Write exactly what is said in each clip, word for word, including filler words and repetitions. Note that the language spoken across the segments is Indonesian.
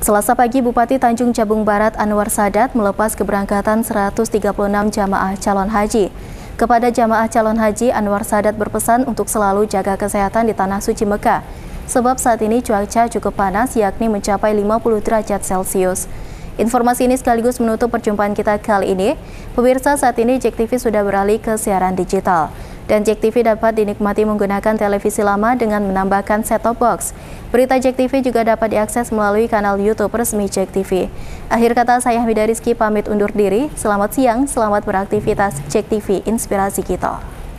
Selasa pagi, Bupati Tanjung Jabung Barat Anwar Sadat melepas keberangkatan seratus tiga puluh enam jamaah calon haji. Kepada jamaah calon haji, Anwar Sadat berpesan untuk selalu jaga kesehatan di Tanah Suci Mekah, sebab saat ini cuaca cukup panas, yakni mencapai lima puluh derajat Celcius. Informasi ini sekaligus menutup perjumpaan kita kali ini. Pemirsa, saat ini Jek T V sudah beralih ke siaran digital. Dan Jek T V dapat dinikmati menggunakan televisi lama dengan menambahkan set-top box. Berita Jek T V juga dapat diakses melalui kanal YouTube resmi Jek T V. Akhir kata, saya Hamidah Rizky pamit undur diri. Selamat siang, selamat beraktivitas. Jek T V, inspirasi kita.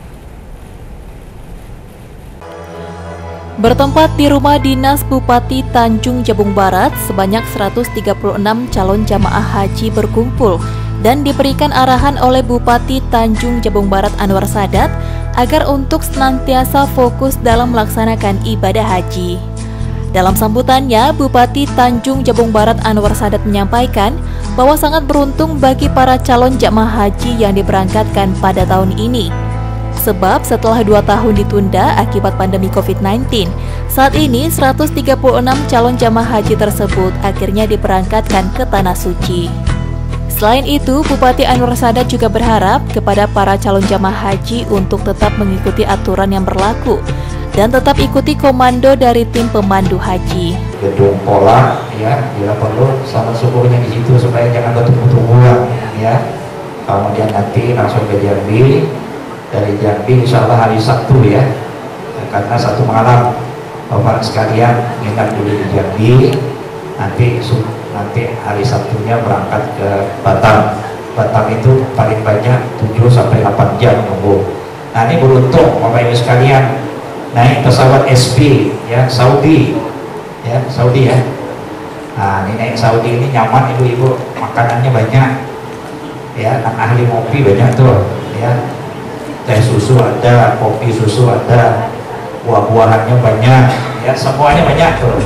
Bertempat di rumah dinas Bupati Tanjung Jabung Barat, sebanyak seratus tiga puluh enam calon jamaah haji berkumpul dan diberikan arahan oleh Bupati Tanjung Jabung Barat Anwar Sadat agar untuk senantiasa fokus dalam melaksanakan ibadah haji. Dalam sambutannya, Bupati Tanjung Jabung Barat Anwar Sadat menyampaikan bahwa sangat beruntung bagi para calon jamaah haji yang diberangkatkan pada tahun ini. Sebab setelah dua tahun ditunda akibat pandemi COVID sembilan belas, saat ini seratus tiga puluh enam calon jamaah haji tersebut akhirnya diberangkatkan ke Tanah Suci. Selain itu, Bupati Anwar Sadat juga berharap kepada para calon jamaah haji untuk tetap mengikuti aturan yang berlaku dan tetap ikuti komando dari tim pemandu haji. Gedung pola, ya, bila perlu sama sukunya di situ supaya jangan betul-betul buang, ya. Kemudian nanti langsung ke Jambi. Dari Jambi insya Allah hari Sabtu, ya, karena satu malam Bapak sekalian nginap dulu di Jambi, nanti nanti hari Sabtunya berangkat ke Batam. Batam itu paling banyak tujuh sampai delapan jam nunggu. Nah, ini beruntung Bapak Ibu sekalian naik pesawat S P, ya, Saudi, ya, Saudi, ya. Nah, ini naik Saudi ini nyaman, ibu-ibu, makanannya banyak, ya, anak ahli ngopi banyak tuh, ya. Teh susu ada, kopi susu ada, buah-buahannya banyak, ya, semuanya banyak tuh.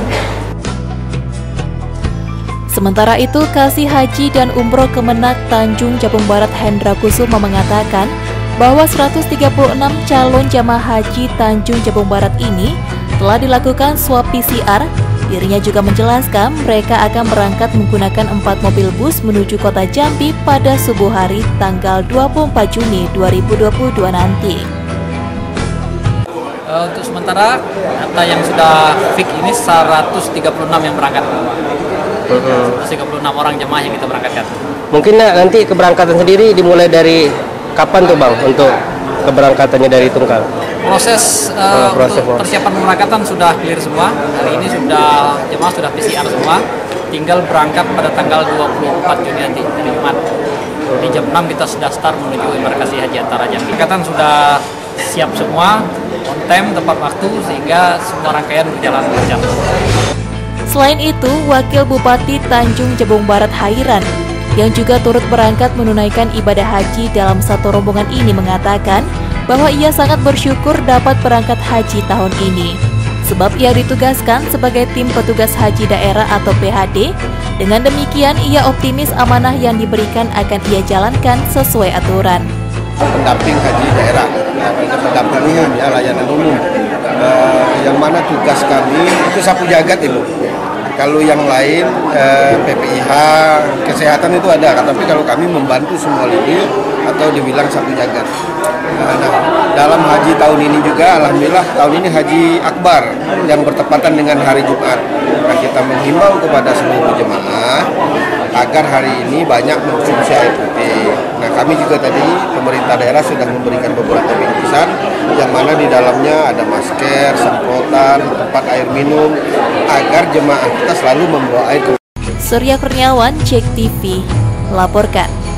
Sementara itu, Kasih Haji dan Umroh Kemenak Tanjung Jabung Barat Hendra Kusuma mengatakan bahwa seratus tiga puluh enam calon jamaah haji Tanjung Jabung Barat ini telah dilakukan swab P C R. Dirinya juga menjelaskan mereka akan berangkat menggunakan empat mobil bus menuju kota Jambi pada subuh hari tanggal dua puluh empat Juni dua ribu dua puluh dua nanti. Uh, untuk sementara data yang sudah fix ini seratus tiga puluh enam yang berangkat. seratus tiga puluh enam orang jemaah yang kita berangkatkan. Mungkin nanti keberangkatan sendiri dimulai dari kapan tuh Bang untuk keberangkatannya dari Tungkal? Proses, uh, oh, proses untuk persiapan pemberangkatan sudah clear semua. Hari ini sudah jemaah sudah P C R semua. Tinggal berangkat pada tanggal dua puluh empat Juni nanti, hari Jumat. Di jam enam kita sudah start menuju embarkasi haji antara Jambi. Pemberangkatan sudah siap semua, on time, tepat waktu, sehingga semua rangkaian berjalan lancar. Selain itu, Wakil Bupati Tanjung Jabung Barat Hairan yang juga turut berangkat menunaikan ibadah haji dalam satu rombongan ini mengatakan bahwa ia sangat bersyukur dapat berangkat haji tahun ini. Sebab ia ditugaskan sebagai tim petugas haji daerah atau P H D. Dengan demikian, ia optimis amanah yang diberikan akan ia jalankan sesuai aturan. Pendamping haji daerah, pendampingan ya, layanan umum. Uh, yang mana tugas kami itu sapu jagat, Ibu. Kalau yang lain eh, P P I H, kesehatan itu ada, tapi kalau kami membantu semua ini atau dibilang sapu jagat. Nah, dalam haji tahun ini juga, alhamdulillah tahun ini haji akbar yang bertepatan dengan hari Jumat. Nah, kita menghimbau kepada seluruh jemaah agar hari ini banyak mengkonsumsi air putih. Nah, kami juga tadi pemerintah daerah sudah memberikan beberapa bingkisan yang mana di dalamnya ada masker, semprotan, tempat air minum agar jemaah kita selalu membawa air. Surya Kurniawan, Jek T V, melaporkan.